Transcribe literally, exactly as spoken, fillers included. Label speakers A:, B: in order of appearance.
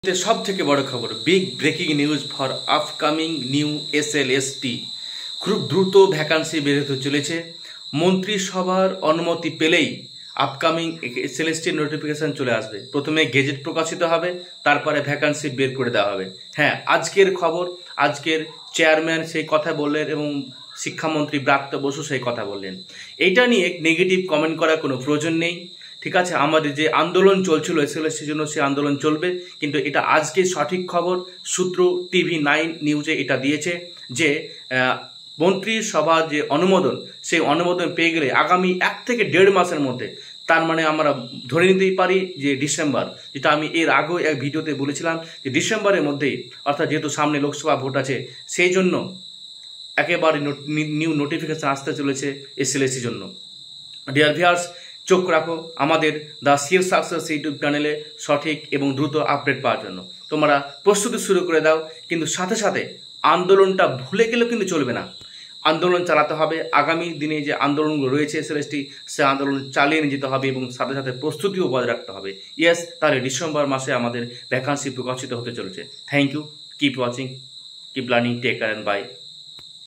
A: सब থেকে বড় খবর big breaking news for upcoming new S L S T খুব দ্রুত ভ্যাকান্সি বের হতে চলেছে। মন্ত্রিসভার অনুমতি পেলেই upcoming S L S T notification চলে আসবে। প্রথমে গেজেট প্রকাশিত হবে, তারপরে ভ্যাকান্সি বের করে দেওয়া হবে। হ্যাঁ, আজকের খবর, আজকের চেয়ারম্যান সেই কথা বললেন এবং শিক্ষামন্ত্রী ব্রাত্য বসু সেই কথা বললেন। এইটা নিয়ে নেগেটিভ কমেন্ট করার কোনো প্রয়োজন নেই। ঠিক আছে, আমাদের যে আন্দোলন চলছিল এস এল এস টির জন্য, সেই আন্দোলন চলবে, কিন্তু এটা আজকে সঠিক খবর। সূত্র টিভি নাইন নিউজে এটা দিয়েছে যে মন্ত্রিসভার যে অনুমোদন, সেই অনুমোদন পেয়ে গেলে আগামী এক থেকে দেড় মাসের মধ্যে, তার মানে আমরা ধরে নিতেই পারি যে ডিসেম্বর, যেটা আমি এর আগেও এক ভিডিওতে বলেছিলাম যে ডিসেম্বরের মধ্যেই, অর্থাৎ যেহেতু সামনে লোকসভা ভোট আছে, সেই জন্য একেবারে নিউ নোটিফিকেশন আসতে চলেছে এস এল এস টির জন্য। ডিয়ার ভিউয়ার্স, চোখ রাখো আমাদের দ্য সিএল সাকসেস ইউটিউব চ্যানেলে সঠিক এবং দ্রুত আপডেট পাওয়ার জন্য। তোমরা প্রস্তুতি শুরু করে দাও, কিন্তু সাথে সাথে আন্দোলনটা ভুলে গেলেও কিন্তু চলবে না। আন্দোলন চালাতে হবে। আগামী দিনে যে আন্দোলনগুলো রয়েছে এস এল এস টি, সে আন্দোলন চালিয়ে নিয়ে যেতে হবে এবং সাথে সাথে প্রস্তুতিও বজায় রাখতে হবে। ইয়েস, তাহলে ডিসেম্বর মাসে আমাদের ভ্যাকান্সি প্রকাশিত হতে চলেছে। Thank you, keep watching, keep learning, take care and by.